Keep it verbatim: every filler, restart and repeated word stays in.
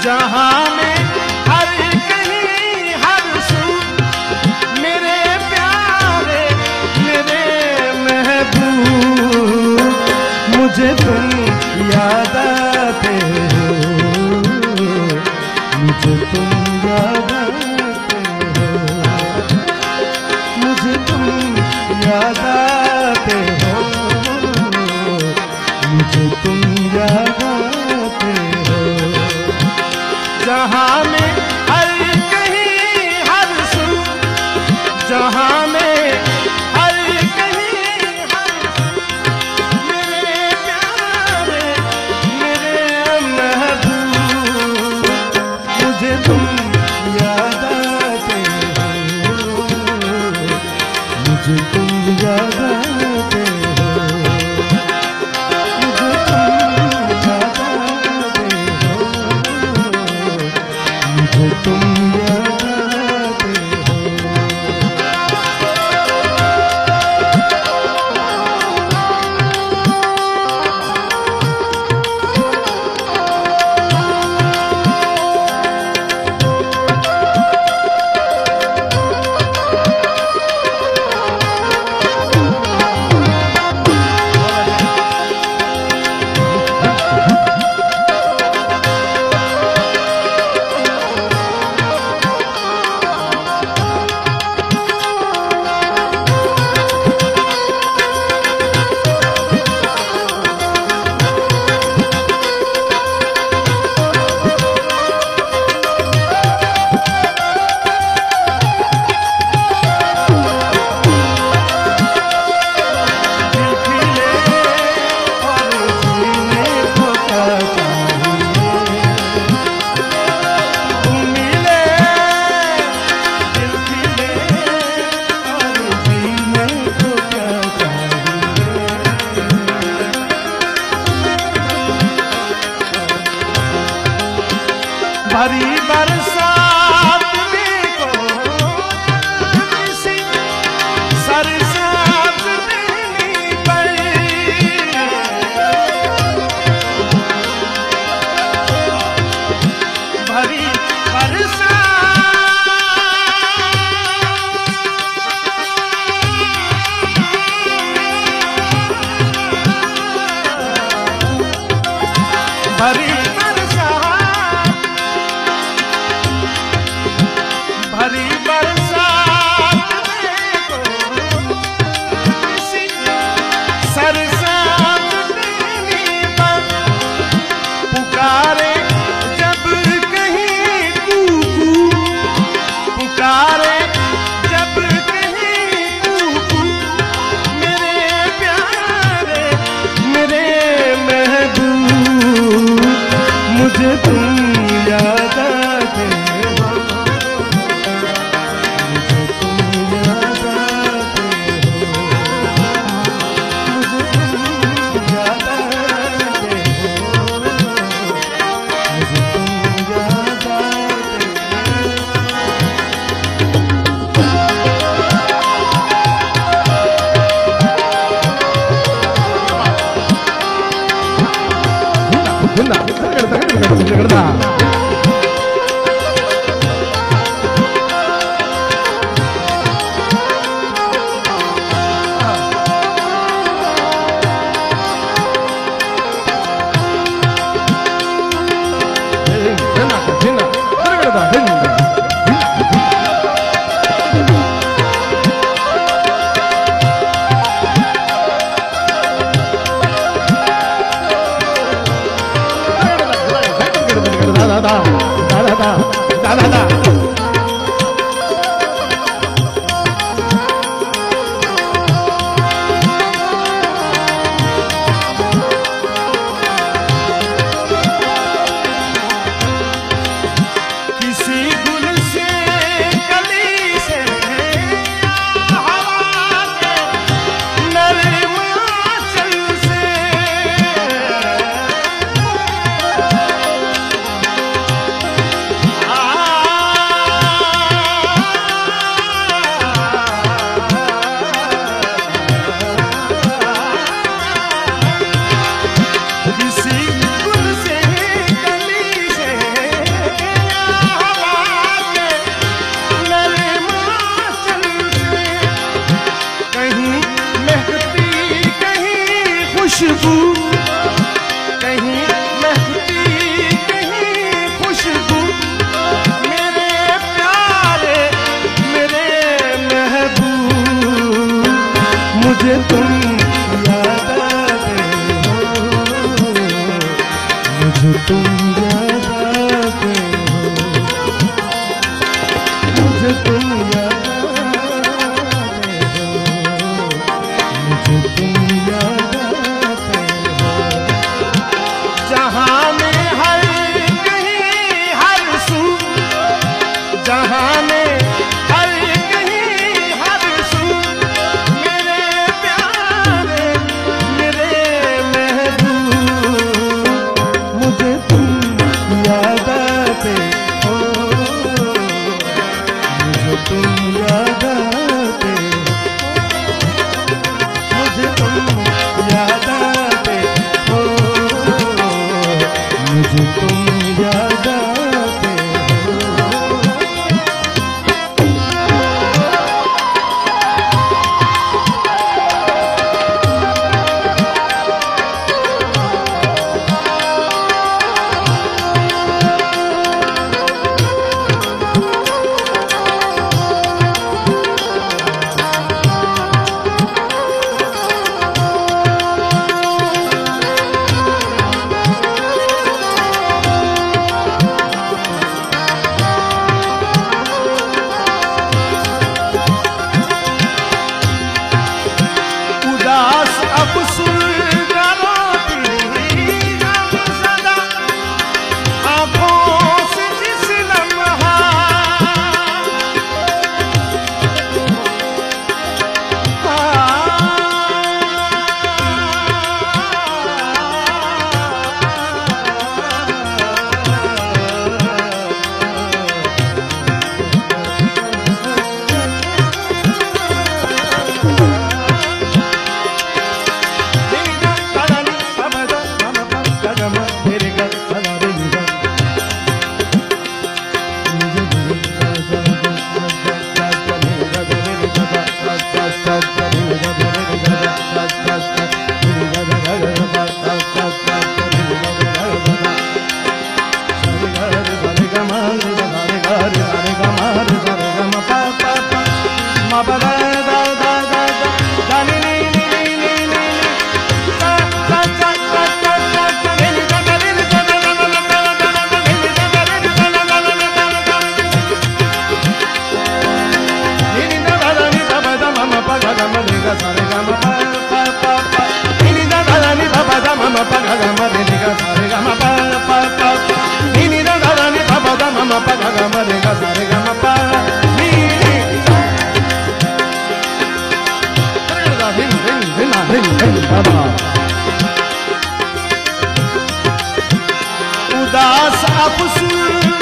जहां में हर कहीं हर सू मेरे प्यारे मेरे महबूब, मुझे तुम याद आते हो, मुझे तुम याद आते हो, मुझे तुम याद आते हो, मुझे तुम याद आते हो। जहां में हर कहीं हर सू जहां में हर कहीं हर सू मेरे प्यारे मेरे महबूब, मुझे तुम याद आते हो, मुझे तुम याद आते हो, मुझे तुम याद आते हो, मुझे तुम याद आते हो। भरी बरसात में को किसी सरसात देनी पड़ी, भरी बरसात भरी भरी बरसात देखो किसी सरसात देनी पर, पुकारे जब कहीं कूकू, पुकारे जब कहीं कूकू मेरे प्यारे मेरे महबूब, मुझे तुम याद आते हो, आ मुझे तुम याद आते हो, मुझे तुम याद आते हो, मुझे तुम याद आते हो। जहां में हर कहीं हर सू, जहां में हर कहीं हर सू, मेरे प्यारे मेरे महबूब, मुझे तुम याद आते हो, मुझे तुम याद आते हो, मुझे तुम याद आते हो, मुझे तुम याद आते हो। उदास अफसुरदारों तेरी गम सदा, आँखों से जिस लम्हा उदास अफसुर